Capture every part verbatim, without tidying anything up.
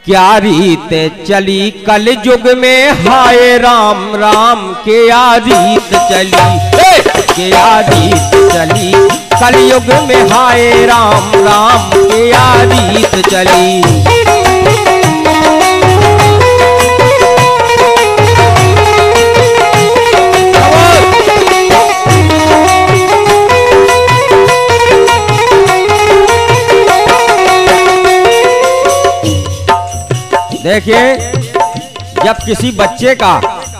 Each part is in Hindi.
क्या रीत चली कल युग में, हाय राम राम क्या रीत चली, क्या रीत चली कल युग में, हाय राम राम क्या रीत चली। देखिए, जब किसी बच्चे का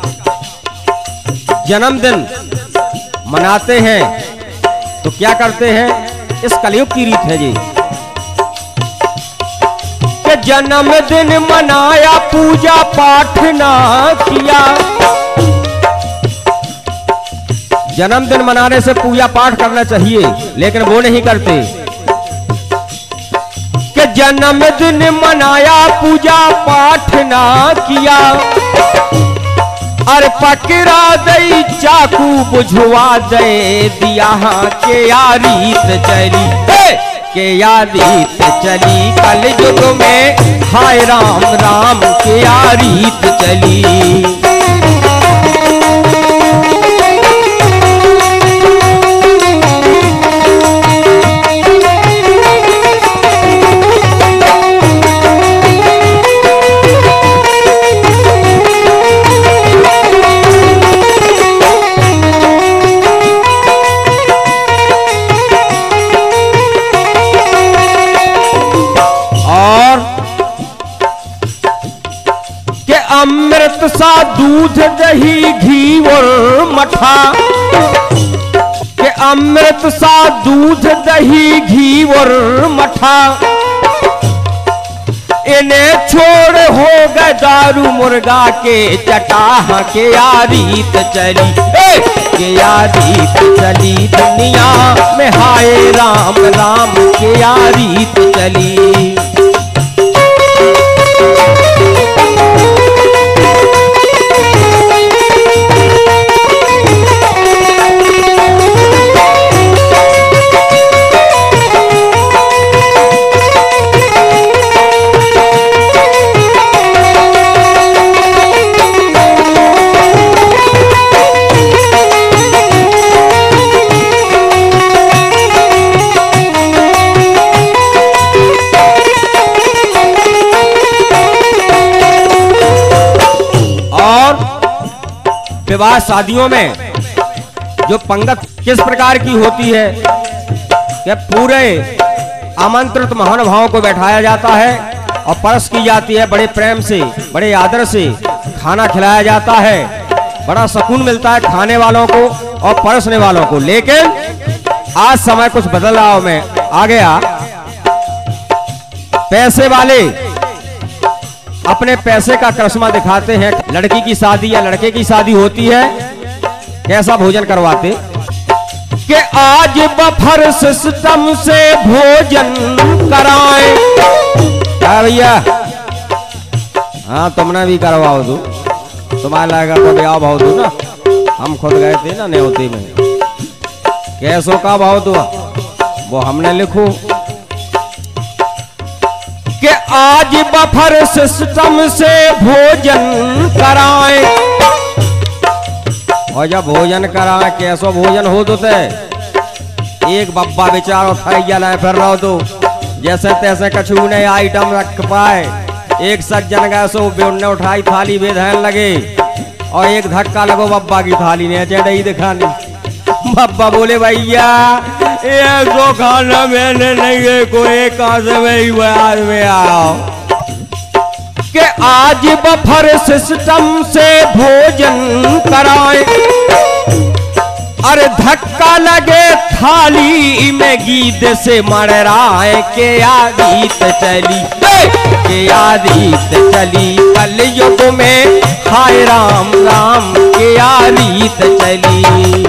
जन्मदिन मनाते हैं तो क्या करते हैं, इस कलयुग की रीत है जी कि जन्मदिन मनाया पूजा पाठ ना किया। जन्मदिन मनाने से पूजा पाठ करना चाहिए, लेकिन वो नहीं करते। जन्मदिन मनाया पूजा पाठ ना किया, और पकड़ा दई चाकू बुझवा दे दिया, के या रीत चली, के या रीत चली कल युग में, हाय राम राम के या रीत चली। अमृत सा दूध दही घी और मठा, के अमृत सा दूध दही घी और मठा, इन्हें छोड़ हो गए दारू मुर्गा के चटाह, के या रीत चली, के या रीत चली दुनिया में, हाय राम राम के या रीत चली। विवाह शादियों में जो पंगत किस प्रकार की होती है कि पूरे आमंत्रित महानुभावों को बैठाया जाता है और परस की जाती है, बड़े प्रेम से बड़े आदर से खाना खिलाया जाता है, बड़ा सुकून मिलता है खाने वालों को और परसने वालों को। लेकिन आज समय कुछ बदलाव में आ गया, पैसे वाले अपने पैसे का करिश्मा दिखाते हैं। लड़की की शादी या लड़के की शादी होती है, कैसा भोजन करवाते कि आज बफर सिस्टम से भोजन कराएं। क्या भैया, हाँ तुमने भी करवाओ दो, तुम्हारे लायक तो ब्याह भाव दो ना, हम खुद गए थे ना न्योती में, कैसों का भाव दो वो हमने लिखो कि आज बफर सिस्टम से भोजन कराएं, और जब भोजन कराएं कैसो भोजन हो तो ते एक बब्बा बेचारा थैया लाए फिर रहो तो जैसे तैसे कछु ने आइटम रख पाए। एक सज्जन गए सो ने उठाई थाली बेधन लगे और एक धक्का लगो बब्बा की थाली ने चढ़ाई दिखानी। बब्बा बोले भैया ये तो खाना मैंने नहीं है, कोई कहां से वही बाद में आओ कि आज बफर सिस्टम से भोजन कराएं, अरे धक्का लगे थाली में गीत से मड़राए, के या रीत चली, के या रीत चली कल युग में, हाय राम राम के या रीत चली।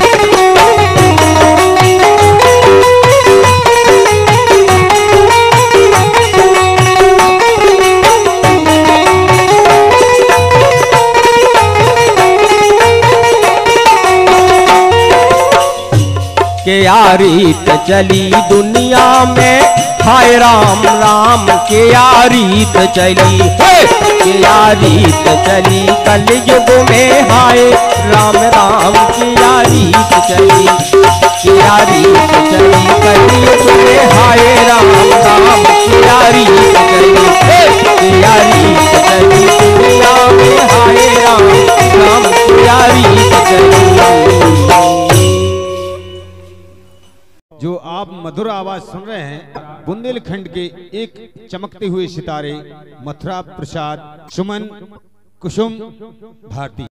के या रीत चली दुनिया में, हाय राम राम के रीत चली, के रीत चली कल युग में, हाय राम राम के रीत चली, के रीत चली कल युग में, हाय राम राम के रीत चली, के रीत चली दुनिया में, हाय राम राम के रीत चली। जो आप मधुर आवाज सुन रहे हैं बुंदेलखंड के एक चमकते हुए सितारे मथुरा प्रसाद सुमन कुसुम भारती।